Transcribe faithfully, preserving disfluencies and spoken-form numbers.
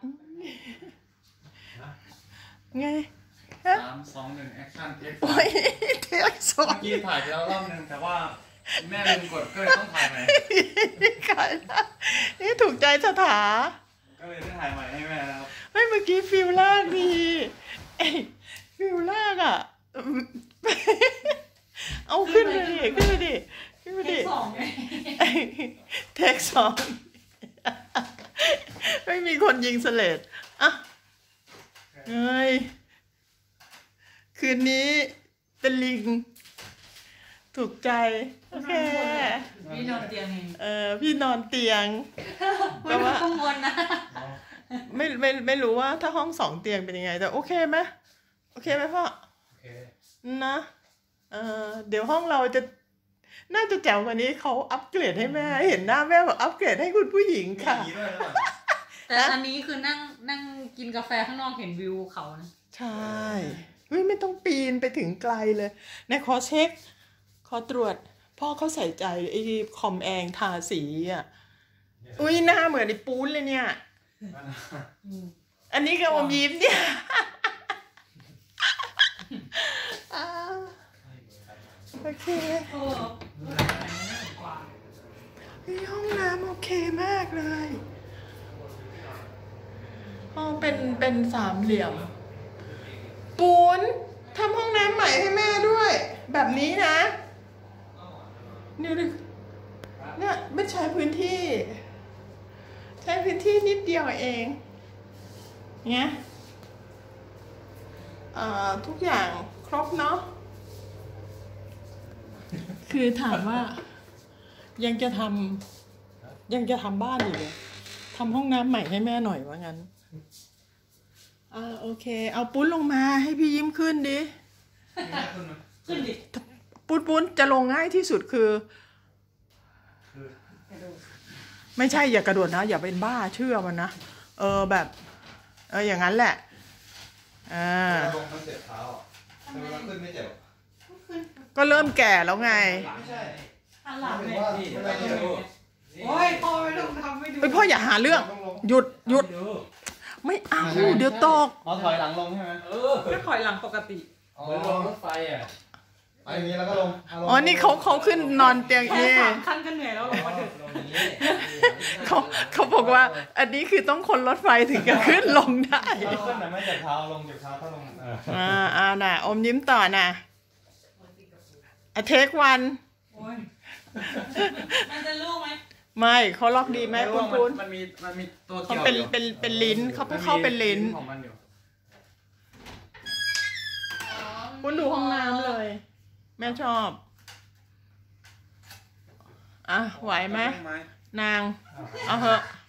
ไงสามสองหนึ่งแอคชั่นเทคโอ้ยเทคสองเมื่อกี้ถ่ายไปแล้วรอบนึงแต่ว่าแม่ลืมกดก็เลยต้องถ่ายใหม่ขายนี่ถูกใจสถาก็เลยได้ถ่ายใหม่ให้แม่แล้วไม่เมื่อกี้ฟิลแรกดีฟิลแรกอ่ะเอาขึ้นไปดิขึ้นไปดิขึ้นไปดิเทคสองไม่มีคนยิงสเลดอ่ะเฮ้ยคืนนี้เป็นลิงถูกใจโอเคพี่นอนเตียงเองเออพี่นอนเตียงแต่ว่ากังวลนะไม่ไม่ไม่รู้ว่าถ้าห้องสองเตียงเป็นยังไงแต่โอเคไหมโอเคไหมพ่อโอเคนะเออเดี๋ยวห้องเราจะน่าจะแจ๋วกว่านี้เขาอัปเกรดให้แม่เห็นหน้าแม่บอกอัปเกรดให้คุณผู้หญิงค่ะแต่อันนี้คือนั่งนั่งกินกาแฟข้างนอกเห็นวิวเขานะใช่เฮ้ยไม่ต้องปีนไปถึงไกลเลยในขอเช็คขอตรวจพ่อเขาใส่ใจไอ้คอมแองทาสีอ่ะอุ้ยหน้าเหมือนไอ้ปูนเลยเนี่ยอันนี้ก็อมยิ้มเนี่ยโอเคห้องน้ำโอเคมากเลยห้องเป็นเป็นสามเหลี่ยมปูนทำห้องน้ำใหม่ให้แม่ด้วยแบบนี้นะนี่ดิเนี่ยไม่ใช้พื้นที่ใช้พื้นที่นิดเดียวเองเนี่ยทุกอย่างครบเนาะคือถามว่ายังจะทำยังจะทำบ้านอยู่เลยทำห้องน้ำใหม่ให้แม่หน่อยว่างั้นอ่าโอเคเอาปุ้นลงมาให้พี่ยิ้มขึ้นดิขึ้นดิปุ้นปุ้นจะลงง่ายที่สุดคือไม่ใช่อย่ากระโดดนะอย่าเป็นบ้าเชื่อมันนะเออแบบเอออย่างนั้นแหละอ่าลงมันเจ็บเท้าทำไมมันขึ้นไม่เจ็บก็เริ่มแก่แล้วไงไม่ใช่หันหลังเลยโอ้ยพ่อไม่ต้องทำไม่ดูไปพ่ออย่าหาเรื่องหยุดหยุดไม่เอาเดี๋ยวตกเอาถอยหลังลงใช่ไหมเออก็ถอยหลังปกติเหมือนลงรถไฟอ่ะไอ้อย่างนี้แล้วก็ลงอ๋อนี่เขาเขาขึ้นนอนเตียงแค่สามขั้นก็เหนื่อยแล้วลงมาถึงเขาเขาบอกว่าอันนี้คือต้องคนรถไฟถึงจะขึ้นลงได้ขึ้นแต่ไม่เจ็บเท้าลงเจ็บเท้าถ้าลงอ่าอ่าน่ะอมยิ้มต่อน่ะอ่ะเทควันมันจะลูกไหมไม่เขาล็อกดีไหมปุ้นปุ้นมันมีมันมีตัวเกี่ยวเขาเป็นเป็นเป็นลิ้นเขาเข้าเป็นลิ้นปุ้นดูห้องน้ำเลยแม่ชอบอ่ะไหวไหมนางเอาเหอะ